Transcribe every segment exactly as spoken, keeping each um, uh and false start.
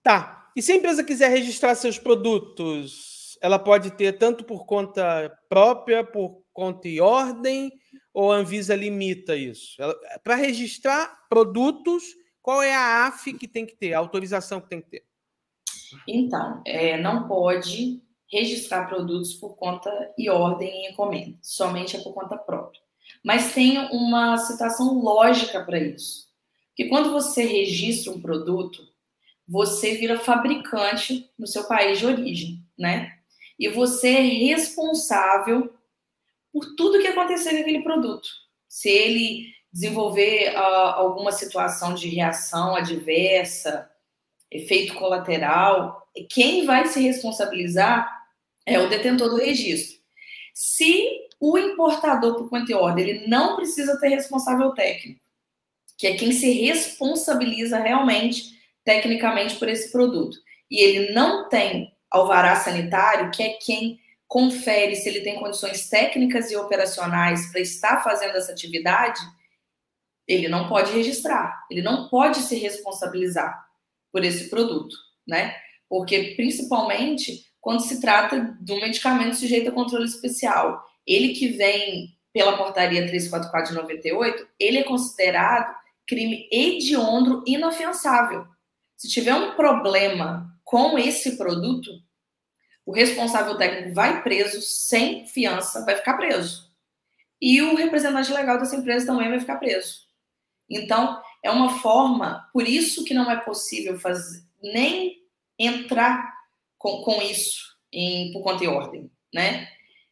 Tá. E se a empresa quiser registrar seus produtos, ela pode ter tanto por conta própria, por conta e ordem, ou a Anvisa limita isso? Para registrar produtos, qual é a A F que tem que ter, a autorização que tem que ter? Então, é, não pode registrar produtos por conta e ordem em encomenda, somente é por conta própria. Mas tem uma citação lógica para isso. Que quando você registra um produto, você vira fabricante no seu país de origem, né? E você é responsável por tudo que acontecer com aquele produto. Se ele desenvolver uh, alguma situação de reação adversa, efeito colateral, quem vai se responsabilizar é o detentor do registro. Se o importador, por conta e ordem, ele não precisa ter responsável técnico, que é quem se responsabiliza realmente, tecnicamente, por esse produto, e ele não tem alvará sanitário, que é quem confere se ele tem condições técnicas e operacionais para estar fazendo essa atividade, ele não pode registrar, ele não pode se responsabilizar por esse produto, né? Porque, principalmente, quando se trata de um medicamento sujeito a controle especial, ele que vem pela portaria trezentos e quarenta e quatro de noventa e oito, ele é considerado crime hediondo inafiançável. Se tiver um problema com esse produto, o responsável técnico vai preso sem fiança, vai ficar preso. E o representante legal dessa empresa também vai ficar preso. Então, é uma forma, por isso que não é possível fazer, nem entrar com, com isso em, por conta e ordem, né?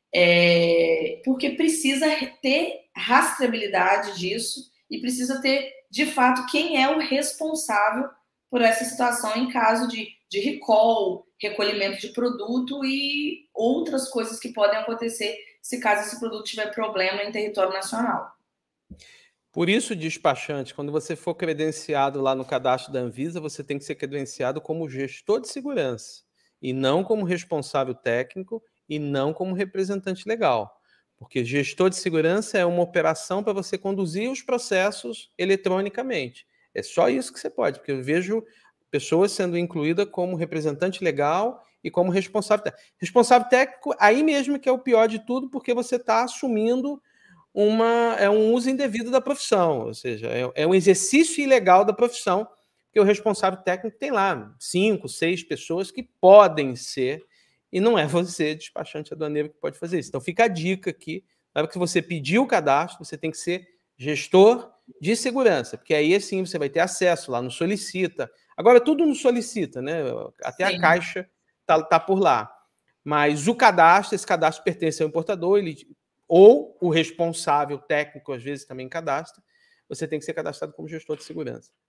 É, porque precisa ter rastreabilidade disso e precisa ter, de fato, quem é o responsável por essa situação em caso de, de recall, recolhimento de produto e outras coisas que podem acontecer se caso esse produto tiver problema em território nacional. Por isso, despachante, quando você for credenciado lá no cadastro da Anvisa, você tem que ser credenciado como gestor de segurança, e não como responsável técnico, e não como representante legal. Porque gestor de segurança é uma operação para você conduzir os processos eletronicamente. É só isso que você pode, porque eu vejo pessoas sendo incluídas como representante legal e como responsável técnico. Responsável técnico, aí mesmo que é o pior de tudo, porque você está assumindo Uma, é um uso indevido da profissão, ou seja, é, é um exercício ilegal da profissão, porque o responsável técnico tem lá cinco, seis pessoas que podem ser, e não é você, despachante aduaneiro, que pode fazer isso. Então fica a dica aqui, na hora que você pedir o cadastro, você tem que ser gestor de segurança, porque aí sim você vai ter acesso lá no Solicita. Agora tudo no Solicita, né? Até Sim. a Caixa está tá por lá. Mas o cadastro, esse cadastro pertence ao importador, ele ou o responsável técnico, às vezes, também cadastra, você tem que ser cadastrado como gestor de segurança.